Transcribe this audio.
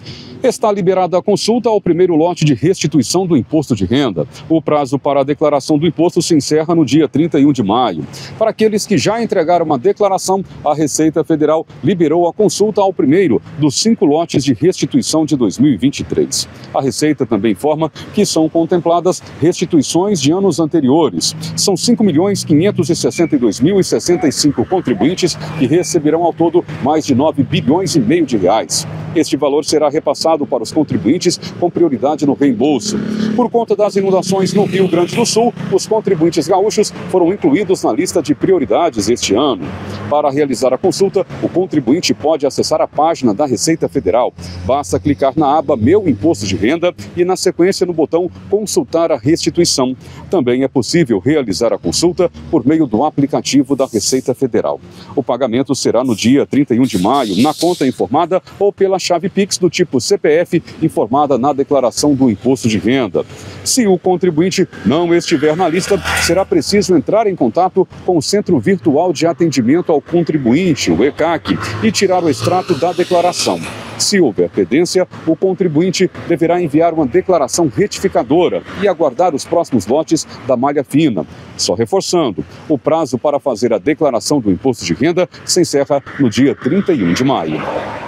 Está liberada a consulta ao primeiro lote de restituição do imposto de renda. O prazo para a declaração do imposto se encerra no dia 31 de maio. Para aqueles que já entregaram uma declaração, a Receita Federal liberou a consulta ao primeiro dos 5 lotes de restituição de 2023. A Receita também informa que são contempladas restituições de anos anteriores. São 5.562.065 contribuintes que receberão ao todo mais de 9 bilhões e meio de reais. Este valor será repassado para os contribuintes com prioridade no reembolso. Por conta das inundações no Rio Grande do Sul, os contribuintes gaúchos foram incluídos na lista de prioridades este ano. Para realizar a consulta, o contribuinte pode acessar a página da Receita Federal. Basta clicar na aba Meu Imposto de Renda e, na sequência, no botão Consultar a Restituição. Também é possível realizar a consulta por meio do aplicativo da Receita Federal. O pagamento será no dia 31 de maio, na conta informada ou pela chave Pix do tipo CPF informada na declaração do imposto de renda. Se o contribuinte não estiver na lista, será preciso entrar em contato com o Centro Virtual de Atendimento ao Contribuinte, o ECAC, e tirar o extrato da declaração. Se houver pendência, o contribuinte deverá enviar uma declaração retificadora e aguardar os próximos lotes da malha fina. Só reforçando, o prazo para fazer a declaração do imposto de renda se encerra no dia 31 de maio.